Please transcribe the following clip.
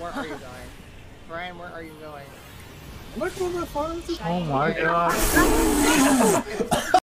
Where are you going? Brian, where are you going? I'm not going that far. Oh my god.